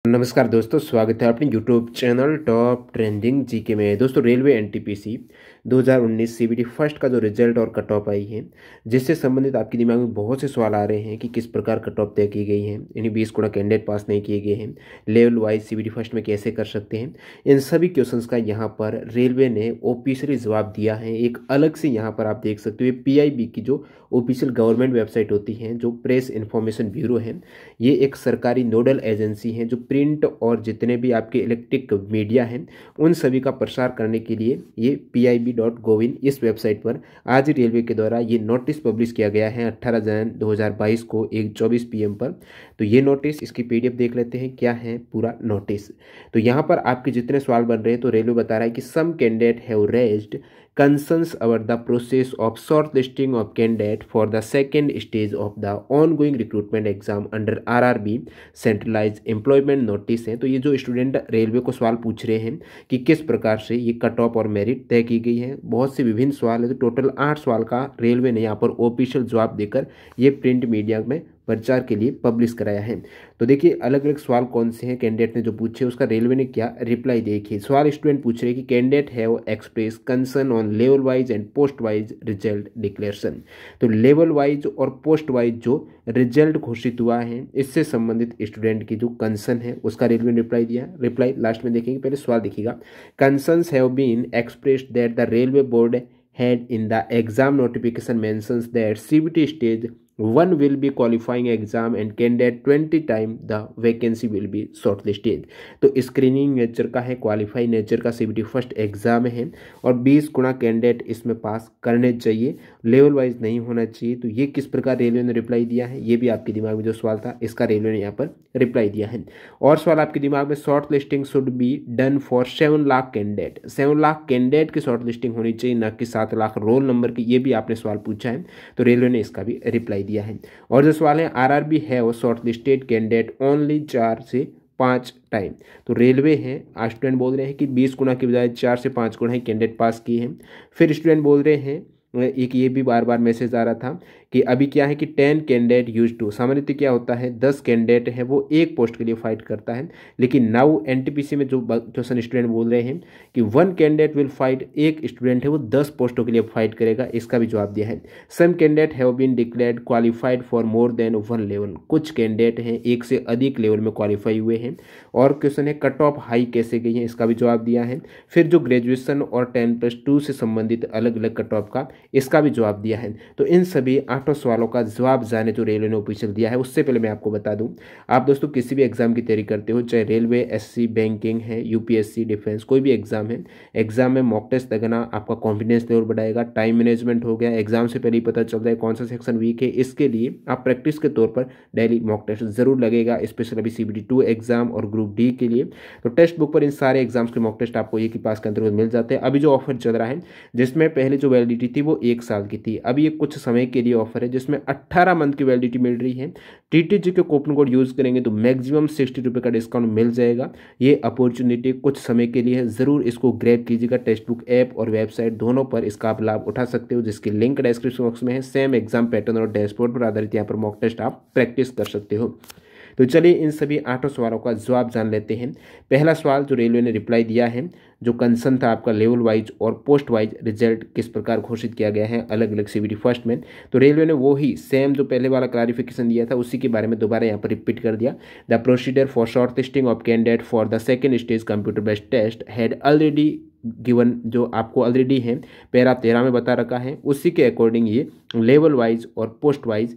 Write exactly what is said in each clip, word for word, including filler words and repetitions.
नमस्कार दोस्तों, स्वागत है अपने YouTube channel top trending GK में। दोस्तों, रेलवे एनटीपीसी दो हज़ार उन्नीस सीबीटी फर्स्ट का जो रिजल्ट और कट ऑफ आई है, जिससे संबंधित आपके दिमाग में बहुत से सवाल आ रहे हैं कि किस प्रकार कट ऑफ तय की गई है, इन्हीं बीस गुणा कैंडिडेट पास नहीं किए गए हैं, लेवल वाइज सीबीटी फर्स्ट में कैसे कर सकते हैं, इन सभी क्वेश्चंस का यहाँ पर रेलवे ने ऑफिशियली जवाब दिया है। एक अलग से यहाँ पर आप देख सकते हो, पीआईबी की जो ऑफिशियल गवर्नमेंट वेबसाइट होती है, जो प्रेस इंफॉर्मेशन ब्यूरो है, ये एक सरकारी नोडल एजेंसी है जो प्रिंट और जितने भी आपके इलेक्ट्रिक मीडिया हैं उन सभी का प्रसार करने के लिए ये P I B dot gov in इस वेबसाइट पर आज रेलवे के द्वारा ये नोटिस पब्लिश किया गया है अट्ठारह जनवरी दो हज़ार बाईस को एक चौबीस पी एम पर। तो ये नोटिस, इसकी पीडीएफ देख लेते हैं क्या है पूरा नोटिस। तो यहाँ पर आपके जितने सवाल बन रहे हैं, तो रेलवे बता रहा है कि some candidate have raised concerns about the process of shortlisting of candidate for the second stage of the ongoing recruitment exam under R R B centralized employment notice है। तो ये जो स्टूडेंट रेलवे को सवाल पूछ रहे हैं कि किस प्रकार से ये कट ऑफ और मेरिट तय की गई है, बहुत से विभिन्न सवाल है। तो टोटल आठ सवाल का रेलवे ने यहाँ पर ऑफिशियल जवाब देकर ये प्रिंट मीडिया में प्रचार के लिए पब्लिश कराया है। तो देखिए अलग अलग सवाल कौन से हैं कैंडिडेट ने जो पूछे, उसका रेलवे ने क्या रिप्लाई देखिए। सवाल स्टूडेंट पूछ रहे हैं कि candidate have express concern on level wise and post wise result declaration. तो लेवल वाइज और पोस्ट वाइज जो रिजल्ट घोषित हुआ है, इससे संबंधित स्टूडेंट की जो कंसर्न है उसका रेलवे ने रिप्लाई दिया। रिप्लाई लास्ट में देखेंगे, पहले सवाल देखिएगा। Concerns have been expressed that the railway board had in the exam notification mentions that C B T stage one will be qualifying exam and candidate twenty time the vacancy will be shortlisted। तो screening nature का है, qualify nature का CBT first exam है और बीस गुना candidate इसमें पास करने चाहिए, लेवल वाइज नहीं होना चाहिए। तो ये किस प्रकार रेलवे ने रिप्लाई दिया है, ये भी आपके दिमाग में जो सवाल था इसका रेलवे ने यहाँ पर रिप्लाई दिया है। और सवाल आपके दिमाग में, shortlisting should be done for seven lakh candidate. Seven lakh candidate की शॉर्ट लिस्टिंग होनी चाहिए, न कि सात लाख रोल नंबर की। ये भी आपने सवाल पूछा है, तो रेलवे ने इसका भी रिप्लाई दिया है। और जो सवाल है, आरआरबी है वो शॉर्ट लिस्टेड कैंडिडेट ओनली चार से पाँच टाइम। तो रेलवे है, आज स्टूडेंट बोल रहे हैं कि बीस गुना की बजाय चार से पाँच गुना ही कैंडिडेट पास किए हैं। फिर स्टूडेंट बोल रहे हैं, एक ये भी बार बार मैसेज आ रहा था कि अभी क्या है कि टेन कैंडिडेट यूज टू, सामान्यतः क्या होता है दस कैंडिडेट है वो एक पोस्ट के लिए फाइट करता है, लेकिन नाउ एनटीपीसी में जो क्वेश्चन स्टूडेंट बोल रहे हैं कि वन कैंडिडेट विल फाइट, एक स्टूडेंट है वो दस पोस्टों के लिए फाइट करेगा, इसका भी जवाब दिया है। Some candidate have been declared qualified for more than one level, कुछ कैंडिडेट हैं एक से अधिक लेवल में क्वालिफाई हुए हैं। और क्वेश्चन है कट ऑफ हाई कैसे गई है, इसका भी जवाब दिया है। फिर जो ग्रेजुएशन और टेन प्लस टू से संबंधित अलग अलग कट ऑफ का, इसका भी जवाब दिया है। तो इन सभी आठों सवालों का जवाब जाने जो रेलवे ने ऑफिशियल दिया है, उससे पहले मैं आपको बता दूं, आप दोस्तों किसी भी एग्जाम की तैयारी करते हो, चाहे रेलवे, एसएससी, बैंकिंग है, यूपीएससी, डिफेंस, कोई भी एग्जाम है, एग्जाम में मॉक टेस्ट लगाना आपका कॉन्फिडेंस लेवल बढ़ाएगा, टाइम मैनेजमेंट हो गया, एग्जाम से पहले ही पता चल जाए कौन सा सेक्शन वीक है। इसके लिए आप प्रैक्टिस के तौर पर डेली मॉक टेस्ट जरूर लगेगा, स्पेशल अभी सीबीटी टू एग्जाम और ग्रुप डी के लिए। तो टेस्ट बुक पर इन सारे एग्जाम्स के मॉक टेस्ट आपको एक ही पास के अंतर्गत मिल जाते हैं। अभी जो ऑफर चल रहा है, जिसमें पहले जो वैलिडिटी थी वो एक साल की थी, अभी ये कुछ समय के लिए ऑफर है जिसमें अट्ठारह मंथ की वैलिडिटी मिल रही है। टीटीजी के कूपन कोड यूज करेंगे तो मैक्सिमम सिक्सटी रुपये का डिस्काउंट मिल जाएगा। ये अपॉर्चुनिटी कुछ समय के लिए है, जरूर इसको ग्रैब कीजिएगा। टेस्ट बुक ऐप और वेबसाइट दोनों पर इसका आप लाभ उठा सकते हो, जिसकी लिंक डिस्क्रिप्शन बॉक्स में है। सेम एग्जाम पैटर्न और डैशबोर्ड पर आधारित यहाँ पर मॉक टेस्ट आप प्रैक्टिस कर सकते हो। तो चलिए इन सभी आठों सवालों का जवाब जान लेते हैं। पहला सवाल जो रेलवे ने रिप्लाई दिया है, जो कंसर्न था आपका लेवल वाइज और पोस्ट वाइज रिजल्ट किस प्रकार घोषित किया गया है अलग अलग सीबीटी फर्स्ट में, तो रेलवे ने वही सेम जो पहले वाला क्लैरिफिकेशन दिया था उसी के बारे में दोबारा यहाँ पर रिपीट कर दिया। The procedure for shortlisting of candidate for the second stage computer based test had already given, जो आपको ऑलरेडी है पैरा तेरह में बता रखा है, उसी के अकॉर्डिंग ये लेवल वाइज और पोस्ट वाइज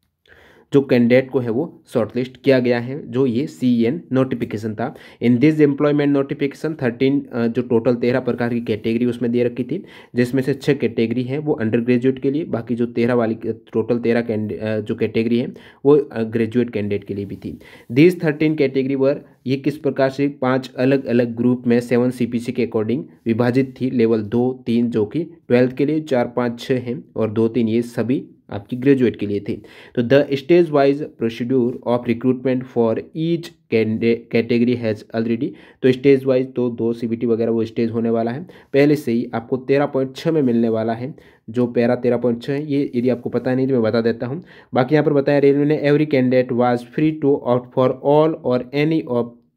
जो कैंडिडेट को है वो शॉर्टलिस्ट किया गया है, जो ये सी एन नोटिफिकेशन था। In this employment notification thirteen जो टोटल तेरह प्रकार की कैटेगरी उसमें दे रखी थी, जिसमें से छः कैटेगरी है वो अंडर ग्रेजुएट के लिए, बाकी जो तेरह वाली टोटल तेरह जो कैटेगरी है वो ग्रेजुएट कैंडिडेट के लिए भी थी। दिस थर्टीन कैटेगरी वर, ये किस प्रकार से पांच अलग अलग ग्रुप में सेवन सीपीसी के अकॉर्डिंग विभाजित थी। लेवल दो तीन जो कि ट्वेल्थ के लिए, चार पाँच छः हैं और दो तीन ये सभी आपकी ग्रेजुएट के लिए थी। तो the stage wise procedure of recruitment for each category has already, तो स्टेज वाइज तो दो सीबीटी वगैरह वो स्टेज होने वाला है, पहले से ही आपको तेरह पॉइंट छः में मिलने वाला है, जो पैरा तेरह पॉइंट छः है। ये यदि आपको पता नहीं तो मैं बता देता हूँ। बाकी यहाँ पर बताया रेलवे ने, every candidate was free to opt for all और any of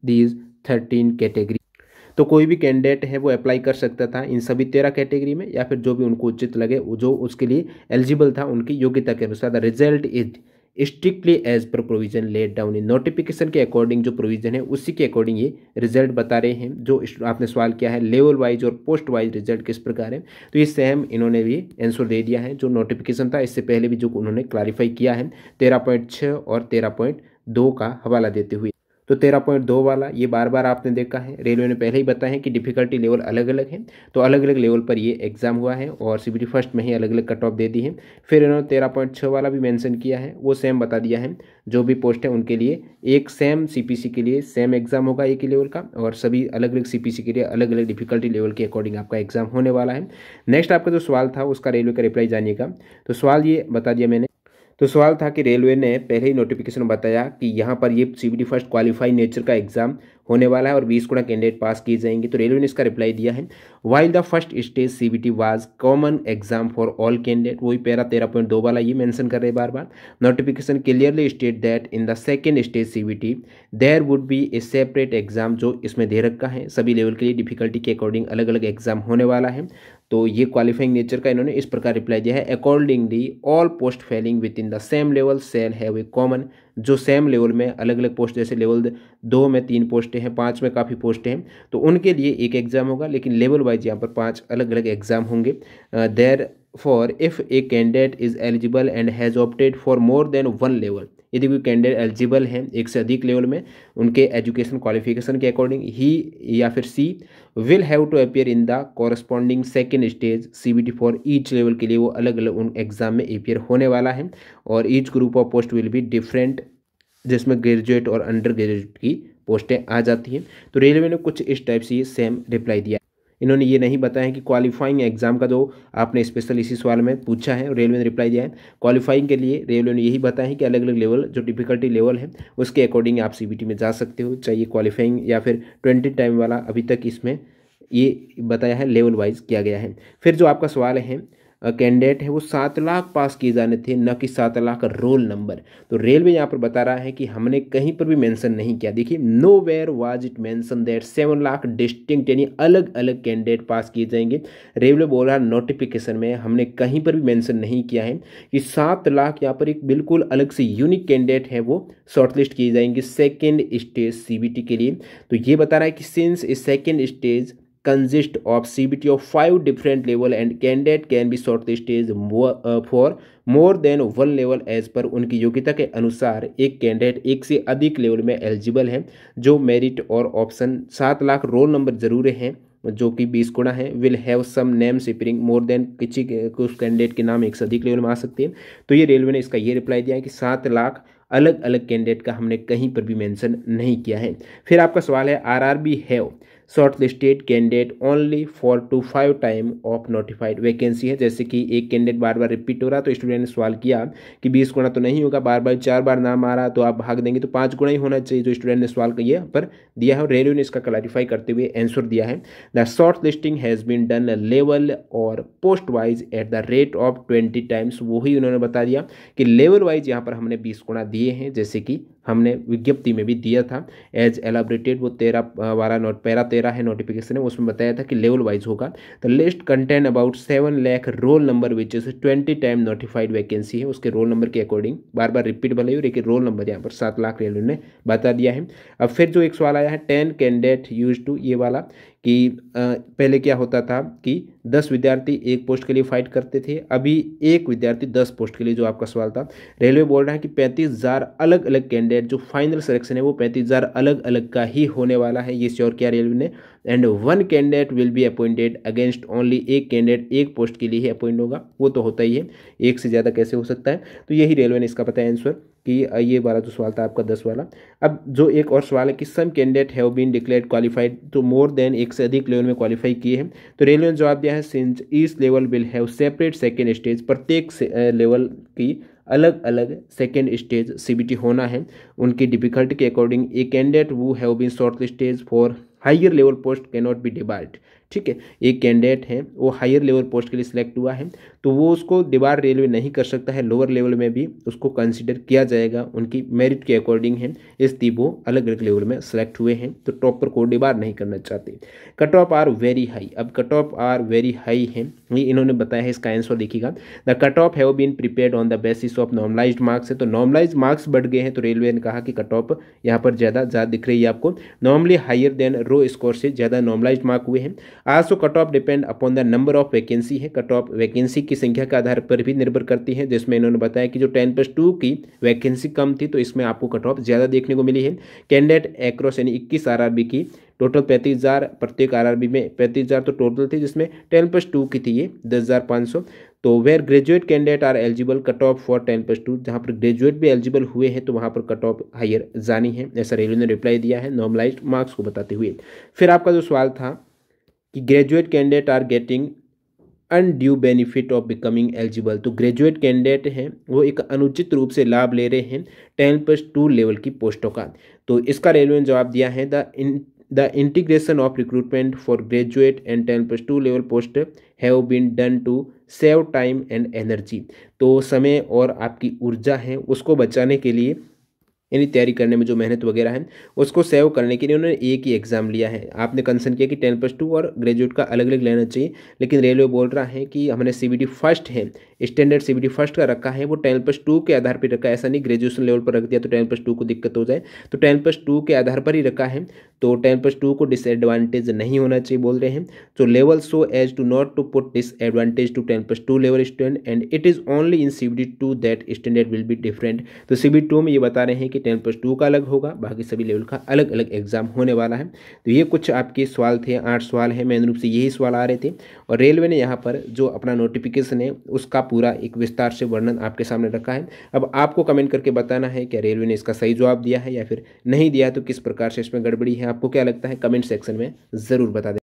these thirteen category. तो कोई भी कैंडिडेट है वो अप्लाई कर सकता था इन सभी तेरह कैटेगरी में, या फिर जो भी उनको उचित लगे, जो उसके लिए एलिजिबल था उनकी योग्यता के अनुसार। The result is strictly as per provision laid down in notification के अकॉर्डिंग, जो प्रोविजन है उसी के अकॉर्डिंग ये रिजल्ट बता रहे हैं। जो आपने सवाल किया है लेवल वाइज और पोस्ट वाइज रिजल्ट किस प्रकार है, तो ये सेम इन्होंने भी आंसर दे दिया है। जो नोटिफिकेशन था इससे पहले भी जो उन्होंने क्लैरिफाई किया है तेरह पॉइंट छः और तेरह पॉइंट दो का हवाला देते हुए। तो तेरह पॉइंट दो वाला ये बार बार आपने देखा है, रेलवे ने पहले ही बताया है कि डिफिकल्टी लेवल अलग अलग है, तो अलग अलग लेवल पर ये एग्जाम हुआ है और सीबीटी फर्स्ट में ही अलग अलग कट ऑफ दे दी है। फिर इन्होंने तेरह पॉइंट छः वाला भी मेंशन किया है, वो सेम बता दिया है जो भी पोस्ट है उनके लिए एक सेम सीपीसी के लिए सेम एग्जाम होगा एक ही लेवल का, और सभी अलग अलग सीपीसी के लिए अलग अलग डिफिकल्टी लेवल के अकॉर्डिंग आपका एग्जाम होने वाला है। नेक्स्ट आपका जो सवाल था उसका रेलवे का रिप्लाई जानिएगा। तो सवाल ये बता दिया मैंने, तो सवाल था कि रेलवे ने पहले ही नोटिफिकेशन में बताया कि यहाँ पर ये सीबीटी फर्स्ट क्वालिफाई नेचर का एग्जाम होने वाला है और बीस गुना कैंडिडेट पास किए जाएंगे। तो रेलवे ने इसका रिप्लाई दिया है, while the first stage CBT was common exam for all candidate, वही पैरा तेरह पॉइंट दो वाला ये मेंशन कर रहे हैं बार बार। Notification clearly state that in the second stage CBT there would be a separate exam, जो इसमें दे रखा है सभी लेवल के लिए डिफिकल्टी के अकॉर्डिंग अलग अलग एग्जाम होने वाला है। तो ये क्वालिफाइंग नेचर का इन्होंने इस प्रकार रिप्लाई दिया है, accordingly all post falling within the same level shall have a common, जो सेम लेवल में अलग अलग पोस्ट, जैसे लेवल दो में तीन पोस्टें हैं, पाँच में काफ़ी पोस्टें हैं, तो उनके लिए एक एग्जाम होगा, लेकिन लेवल वाइज यहाँ पर पांच अलग अलग एग्जाम होंगे। Therefore if a candidate is eligible and has opted for more than one level, यदि कोई कैंडिडेट एलिजिबल हैं एक से अधिक लेवल में उनके एजुकेशन क्वालिफिकेशन के अकॉर्डिंग, ही या फिर she will have to appear in the corresponding second stage CBT for each level के लिए वो अलग अलग उन एग्जाम में अपीयर होने वाला है, और each group of post will be different, जिसमें ग्रेजुएट और अंडर ग्रेजुएट की पोस्टें आ जाती हैं। तो रेलवे ने कुछ इस टाइप से ये सेम रिप्लाई दिया। इन्होंने ये नहीं बताया कि क्वालिफाइंग एग्जाम का जो आपने स्पेशल इसी सवाल में पूछा है, रेलवे ने रिप्लाई दिया है क्वालिफाइंग के लिए रेलवे ने यही बताया है कि अलग अलग लेवल जो डिफिकल्टी लेवल है उसके अकॉर्डिंग आप सीबीटी में जा सकते हो, चाहिए क्वालिफाइंग या फिर ट्वेंटी टाइम वाला, अभी तक इसमें ये बताया है लेवल वाइज किया गया है। फिर जो आपका सवाल है कैंडिडेट है वो सात लाख पास किए जाने थे, न कि सात लाख का रोल नंबर। तो रेलवे यहाँ पर बता रहा है कि हमने कहीं पर भी मेंशन नहीं किया, देखिए nowhere was it mentioned that seven lakh distinct यानी अलग अलग कैंडिडेट पास किए जाएंगे। रेलवे बोल रहा है नोटिफिकेशन में हमने कहीं पर भी मेंशन नहीं किया है कि सात लाख यहाँ पर एक बिल्कुल अलग से यूनिक कैंडिडेट है वो शॉर्टलिस्ट किए जाएंगे सेकेंड स्टेज सीबीटी के लिए। तो ये बता रहा है कि since a second stage consist of C B T of five different level and candidate can be shortlisted more, uh, for more than one level as पर उनकी योग्यता के अनुसार एक कैंडिडेट एक से अधिक लेवल में एलिजिबल है। जो मेरिट और ऑप्शन सात लाख रोल नंबर जरूर हैं जो कि बीस गुना है, will have some name appearing more than, किसी कुछ कैंडिडेट के नाम एक से अधिक लेवल में आ सकते हैं। तो ये रेलवे ने इसका ये रिप्लाई दिया है कि सात लाख अलग अलग कैंडिडेट का हमने कहीं पर भी मेंशन नहीं किया है। फिर आपका सवाल है RRB have shortlisted candidate only for two five time of notified vacancy है, जैसे कि एक कैंडिडेट बार बार रिपीट हो रहा, तो स्टूडेंट ने सवाल किया कि बीस गुना तो नहीं होगा, बार बार चार बार नाम आ रहा तो आप भाग देंगे, तो पाँच गुना ही होना चाहिए, जो स्टूडेंट ने सवाल का ये पर दिया है। और रेलवे ने इसका क्लैरिफाई करते हुए आंसर दिया है, the shortlisting has been done level और post wise at the rate of twenty times, वही उन्होंने बता दिया कि लेवल वाइज यहाँ पर हमने बीस गुना दिए हैं, जैसे कि हमने विज्ञप्ति में भी दिया था एज एलाबरेटेड, वो तेरह वाला नोट पैरा तेरह है नोटिफिकेशन है, उसमें बताया था कि लेवल वाइज होगा। The list contain about seven lakh roll number which is twenty time notified vacancy है, उसके रोल नंबर के अकॉर्डिंग बार बार रिपीट भले हो, लेकिन रोल नंबर यहाँ पर सात लाख रेलवे ने बता दिया है। अब फिर जो एक सवाल आया है टेन कैंडिडेट यूज टू, ये वाला कि आ, पहले क्या होता था कि दस विद्यार्थी एक पोस्ट के लिए फाइट करते थे, अभी एक विद्यार्थी दस पोस्ट के लिए, जो आपका सवाल था। रेलवे बोल रहा है कि पैंतीस हज़ार अलग अलग कैंडिडेट, जो फाइनल सिलेक्शन है वो पैंतीस हज़ार अलग अलग का ही होने वाला है, ये श्योर किया रेलवे ने। And one candidate will be appointed against only, एक कैंडिडेट एक पोस्ट के लिए ही अपॉइंट होगा, वो तो होता ही है, एक से ज़्यादा कैसे हो सकता है। तो यही रेलवे ने इसका बताया आंसर कि ये वाला जो सवाल था आपका दस वाला। अब जो एक और सवाल है कि some candidate have been declared qualified, तो मोर देन एक से अधिक लेवल में क्वालिफाई किए हैं। तो रेलवे ने जवाब दिया है since each level will have separate second stage, प्रत्येक लेवल की अलग अलग सेकेंड स्टेज सीबीटी होना है, उनकी डिफिकल्टी के according. A candidate who have been shortlisted for higher level post cannot be debarred ठीक है, एक कैंडिडेट है वो हायर लेवल पोस्ट के लिए सिलेक्ट हुआ है, तो वो उसको दीवार रेलवे नहीं कर सकता है, लोअर लेवल में भी उसको कंसिडर किया जाएगा, उनकी मेरिट के अकॉर्डिंग है, इसलिए वो अलग अलग लेवल में सेलेक्ट हुए हैं, तो टॉपर को दीवार नहीं करना चाहते। Cut off are very high, अब cut off are very high है, ये इन्होंने बताया है, इसका आंसर देखिएगा। The cut off have been prepared on the basis of normalised marks है, तो नॉर्मलाइज्ड मार्क्स बढ़ गए हैं, तो रेलवे ने कहा कि कट ऑफ यहाँ पर ज़्यादा ज़्यादा दिख रही है आपको, normally higher than raw score से ज़्यादा नॉर्मलाइज्ड मार्क हुए हैं। Also cut off depend upon the number of vacancy है, कट ऑफ वैकेंसी की संख्या के आधार पर भी निर्भर करती है, जिसमें इन्होंने बताया कि जो टेन प्लस टू की वैकेंसी कम थी तो इसमें आपको कट ऑफ ज़्यादा देखने को मिली है। कैंडिडेट एक्रॉस यानी इक्कीस आर आर बी की टोटल पैंतीस हज़ार, प्रत्येक आरआरबी में पैंतीस हज़ार तो टोटल थी, जिसमें टेन प्लस टू की थी ये दस हज़ार पाँच सौ। तो where graduate candidate are eligible cut off for ten plus two, जहाँ पर ग्रेजुएट भी एलिजिबल हुए हैं तो वहाँ पर कट ऑफ हायर जानी है, ऐसा रेलवे ने रिप्लाई दिया है नॉर्मलाइज्ड मार्क्स को बताते हुए। फिर आपका जो सवाल था कि graduate candidate are getting undue benefit of becoming eligible, तो ग्रेजुएट कैंडिडेट हैं वो एक अनुचित रूप से लाभ ले रहे हैं टेन प्लस टू लेवल की पोस्टों का, तो इसका रेलवे ने जवाब दिया है the in the integration of recruitment for graduate and ten plus two level post have been done to save time and energy, तो समय और आपकी ऊर्जा है उसको बचाने के लिए, यानी तैयारी करने में जो मेहनत वगैरह है उसको सेव करने के लिए उन्होंने एक ही एग्जाम लिया है। आपने कंसर्न किया कि टेन प्लस टू और ग्रेजुएट का अलग अलग लेना चाहिए, लेकिन रेलवे बोल रहा है कि हमने सीबीटी फर्स्ट है, स्टैंडर्ड सीबीटी फर्स्ट का रखा है, वो टेन प्लस टू के आधार पर रखा है, ऐसा नहीं ग्रेजुएशन लेवल पर रख दिया तो टेन प्लस टू को दिक्कत हो जाए, तो टेन प्लस टू के आधार पर ही रखा है, तो टेन प्लस टू को डिसएडवांटेज नहीं होना चाहिए बोल रहे हैं। तो level so as to not to put disadvantage to ten plus two level student and it is only in CBT two that standard will be different, तो सीबीटी टू में ये बता रहे हैं कि टेन प्लस टू का अलग होगा, बाकी सभी लेवल का अलग अलग एग्जाम होने वाला है। तो ये कुछ आपके सवाल थे, आठ सवाल हैं, मेन रूप से यही सवाल आ रहे थे, और रेलवे ने यहाँ पर जो अपना नोटिफिकेशन है उसका पूरा एक विस्तार से वर्णन आपके सामने रखा है। अब आपको कमेंट करके बताना है कि रेलवे ने इसका सही जवाब दिया है या फिर नहीं दिया, तो किस प्रकार से इसमें गड़बड़ी है, आपको क्या लगता है कमेंट सेक्शन में ज़रूर बता दें।